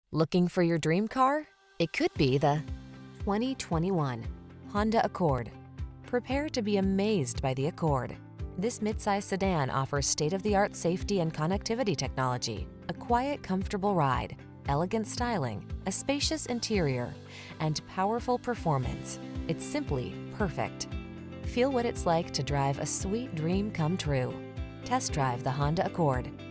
Looking for your dream car? It could be the 2021 Honda Accord. Prepare to be amazed by the Accord. This midsize sedan offers state-of-the-art safety and connectivity technology, a quiet, comfortable ride, elegant styling, a spacious interior, and powerful performance. It's simply perfect. Feel what it's like to drive a sweet dream come true. Test drive the Honda Accord.